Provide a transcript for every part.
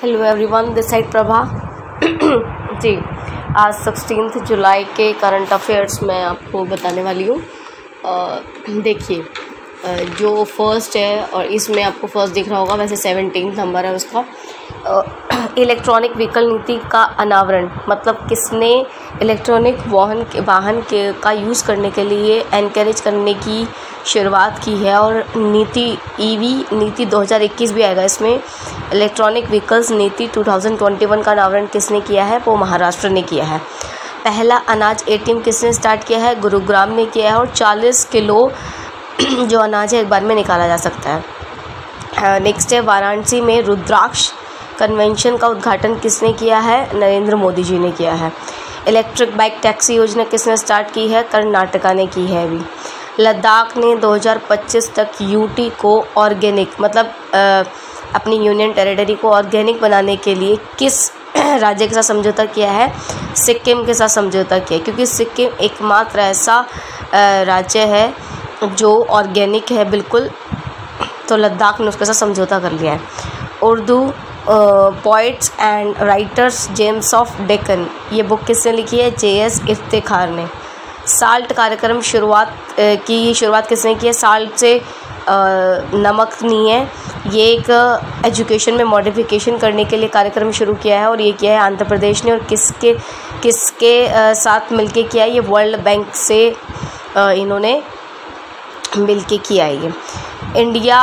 Hello everyone, this side Prabha. जी, आज 16 जुलाई के करंट अफेयर्स मैं आपको बताने वाली हूँ। देखिए, जो फर्स्ट है और इसमें आपको फर्स्ट दिख रहा होगा, वैसे 17 नंबर है उसका। इलेक्ट्रॉनिक व्हीकल नीति का अनावरण, मतलब किसने इलेक्ट्रॉनिक वाहन का यूज़ करने के लिए एनकरेज करने की शुरुआत की है। और नीति ईवी नीति 2021 भी आएगा इसमें। इलेक्ट्रॉनिक व्हीकल्स नीति 2021 का अनावरण किसने किया है? वो महाराष्ट्र ने किया है। पहला अनाज ATM किसने स्टार्ट किया है? गुरुग्राम ने किया है। और 40 किलो जो अनाज है एक बार में निकाला जा सकता है। नेक्स्ट है, वाराणसी में रुद्राक्ष कन्वेंशन का उद्घाटन किसने किया है? नरेंद्र मोदी जी ने किया है। इलेक्ट्रिक बाइक टैक्सी योजना किसने स्टार्ट की है? कर्नाटका ने की है अभी। लद्दाख ने 2025 तक यूटी को ऑर्गेनिक, मतलब अपनी यूनियन टेरिटरी को ऑर्गेनिक बनाने के लिए किस राज्य के साथ समझौता किया है? सिक्किम के साथ समझौता किया है, क्योंकि सिक्किम एकमात्र ऐसा राज्य है जो ऑर्गेनिक है बिल्कुल, तो लद्दाख ने उसके साथ समझौता कर लिया है। Urdu poets and writers gems of Deccan, ये बुक किसने लिखी है? JS इफ्तिखार ने। साल्ट कार्यक्रम की शुरुआत किसने की है? साल्ट से नमक नहीं है, ये एक एजुकेशन में मॉडिफिकेशन करने के लिए कार्यक्रम शुरू किया है, और ये किया है आंध्र प्रदेश ने। और किसके साथ मिलके किया है? ये वर्ल्ड बैंक से इन्होंने मिलके किया है ये। इंडिया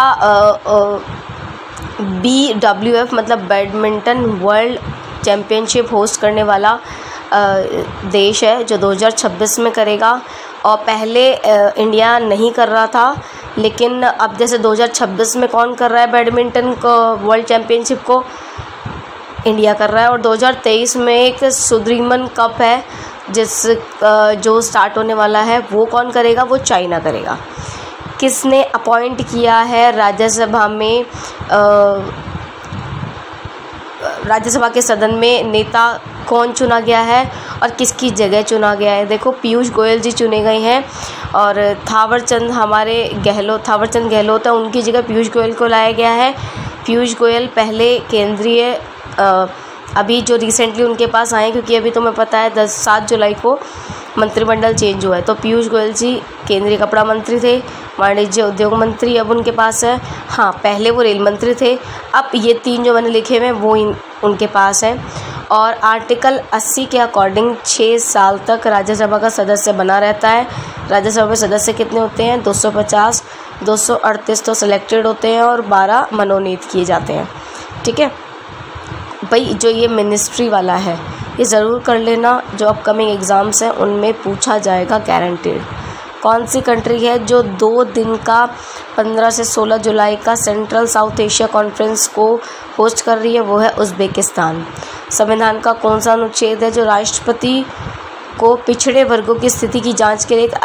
BWF मतलब बैडमिंटन वर्ल्ड चैम्पियनशिप होस्ट करने वाला देश है, जो 2026 में करेगा। और पहले इंडिया नहीं कर रहा था, लेकिन अब जैसे 2026 में कौन कर रहा है बैडमिंटन को, वर्ल्ड चैम्पियनशिप को? इंडिया कर रहा है। और 2023 में एक सुद्रीमन कप है जो स्टार्ट होने वाला है, वो कौन करेगा? वो चाइना करेगा। किसने अपॉइंट किया है राज्यसभा के सदन में नेता कौन चुना गया है और किसकी जगह चुना गया है? देखो, पीयूष गोयल जी चुने गए हैं, और थावरचंद गहलोत है, उनकी जगह पीयूष गोयल को लाया गया है। पीयूष गोयल पहले केंद्रीय अभी जो रिसेंटली उनके पास आए, क्योंकि अभी तुम्हें पता है 7 जुलाई को मंत्रिमंडल चेंज हुआ है, तो पीयूष गोयल जी केंद्रीय कपड़ा मंत्री थे, वाणिज्य उद्योग मंत्री अब उनके पास है। हाँ, पहले वो रेल मंत्री थे। अब ये 3 जो मैंने लिखे हुए हैं वो उनके पास हैं। और आर्टिकल 80 के अकॉर्डिंग 6 साल तक राज्यसभा का सदस्य बना रहता है। राज्यसभा में सदस्य कितने होते हैं? 250, 238 तो सिलेक्टेड होते हैं और 12 मनोनीत किए जाते हैं। ठीक है भाई, जो ये मिनिस्ट्री वाला है ये ज़रूर कर लेना, जो अपकमिंग एग्ज़ाम्स हैं उनमें पूछा जाएगा गारंटेड। कौन सी कंट्री है जो 2 दिन का 15 से 16 जुलाई का सेंट्रल साउथ एशिया कॉन्फ्रेंस को होस्ट कर रही है? वो है उज़्बेकिस्तान। संविधान का कौन सा अनुच्छेद है जो राष्ट्रपति को पिछड़े वर्गों की स्थिति की जांच के लिए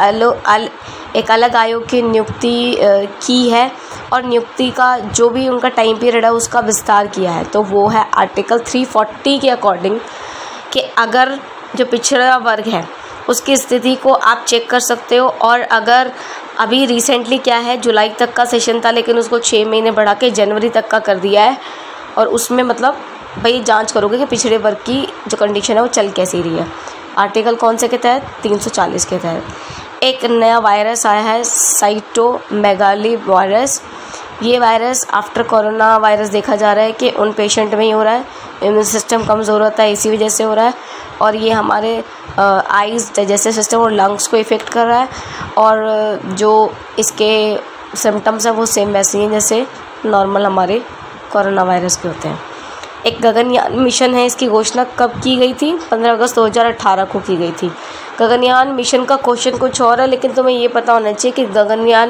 एक अलग आयोग की नियुक्ति की है, और नियुक्ति का जो भी उनका टाइम पीरियड है उसका विस्तार किया है? तो वो है आर्टिकल 340 के अकॉर्डिंग, कि अगर जो पिछड़ा वर्ग है उसकी स्थिति को आप चेक कर सकते हो। और अगर अभी रिसेंटली क्या है, जुलाई तक का सेशन था, लेकिन उसको 6 महीने बढ़ा के जनवरी तक का कर दिया है, और उसमें मतलब भाई जांच करोगे कि पिछड़े वर्ग की जो कंडीशन है वो चल कैसी रही है। आर्टिकल कौन से के तहत? 340 के तहत। एक नया वायरस आया है, साइटोमेगाली वायरस। ये वायरस आफ्टर कोरोना वायरस देखा जा रहा है कि उन पेशेंट में ही हो रहा है, इम्यून सिस्टम कमज़ोर होता है, इसी वजह से हो रहा है। और ये हमारे आइज़, डाइजेस्टिव सिस्टम और लंग्स को इफ़ेक्ट कर रहा है, और जो इसके सिम्टम्स हैं वो सेम वैसे ही हैं जैसे नॉर्मल हमारे कोरोना वायरस के होते हैं। एक गगनयान मिशन है, इसकी घोषणा कब की गई थी? 15 अगस्त 2018 को की गई थी। गगनयान मिशन का क्वेश्चन कुछ और है, लेकिन तुम्हें ये पता होना चाहिए कि गगनयान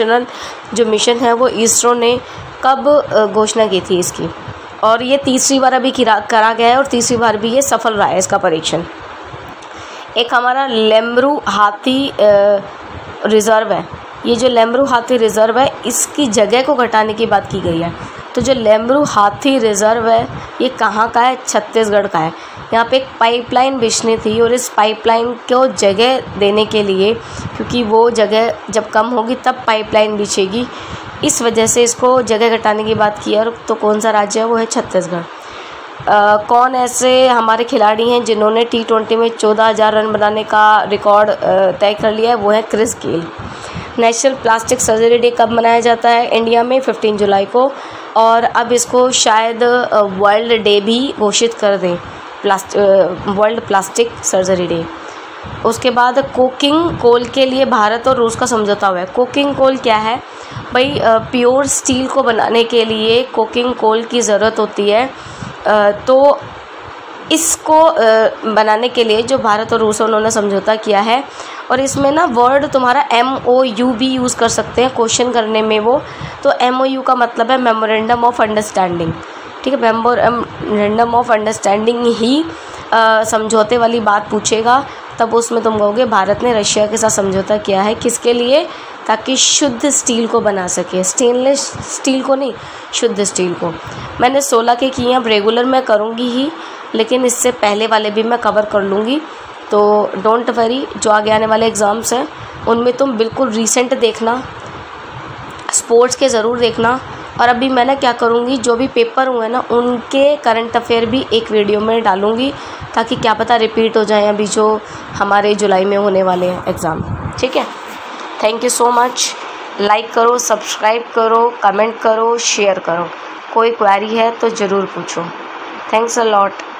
मिशन है वो इसरो ने कब घोषणा की थी इसकी। और ये तीसरी बार अभी करा गया है, और तीसरी बार भी ये सफल रहा है इसका परीक्षण। एक हमारा लेमरू हाथी रिज़र्व है। ये जो लेमरू हाथी रिज़र्व है, इसकी जगह को घटाने की बात की गई है। तो जो लेमरू हाथी रिज़र्व है ये कहाँ का है? छत्तीसगढ़ का है। यहाँ पे एक पाइपलाइन बिछनी थी, और इस पाइपलाइन को जगह देने के लिए, क्योंकि वो जगह जब कम होगी तब पाइपलाइन बिछेगी, इस वजह से इसको जगह घटाने की बात की है। और तो कौन सा राज्य है? वो है छत्तीसगढ़। कौन ऐसे हमारे खिलाड़ी हैं जिन्होंने T20 में 14,000 रन बनाने का रिकॉर्ड तय कर लिया है? वो है Chris Gayle. National plastic surgery day कब मनाया जाता है इंडिया में? 15 जुलाई को। और अब इसको शायद वर्ल्ड डे भी घोषित कर दें, वर्ल्ड प्लास्टिक सर्जरी डे। उसके बाद कोकिंग कोल के लिए भारत और रूस का समझौता हुआ है। कोकिंग कोल क्या है भाई? प्योर स्टील को बनाने के लिए कोकिंग कोल की ज़रूरत होती है। तो इसको बनाने के लिए जो भारत और रूस है उन्होंने समझौता किया है। और इसमें ना वर्ड तुम्हारा MOU भी यूज़ कर सकते हैं क्वेश्चन करने में वो। तो MOU का मतलब है मेमोरेंडम ऑफ अंडरस्टैंडिंग, ठीक है। मेमोरेंडम ऑफ अंडरस्टैंडिंग ही समझौते वाली बात पूछेगा, तब उसमें तुम कहोगे भारत ने रशिया के साथ समझौता किया है। किसके लिए? ताकि शुद्ध स्टील को बना सके, स्टेनलेस स्टील को नहीं, शुद्ध स्टील को। मैंने 16 के किए, अब रेगुलर मैं करूँगी ही, लेकिन इससे पहले वाले भी मैं कवर कर लूँगी। तो डोंट वरी, जो आगे आने वाले एग्ज़ाम्स हैं उनमें तुम बिल्कुल रीसेंट देखना, स्पोर्ट्स के ज़रूर देखना। और अभी मैं ना क्या करूँगी, जो भी पेपर हुए ना उनके करंट अफेयर भी एक वीडियो में डालूँगी, ताकि क्या पता रिपीट हो जाए अभी जो हमारे जुलाई में होने वाले हैं एग्ज़ाम, ठीक है। Thank you so much. Like करो, सब्सक्राइब करो, कमेंट करो, शेयर करो। कोई क्वेरी है तो ज़रूर पूछो। Thanks a lot.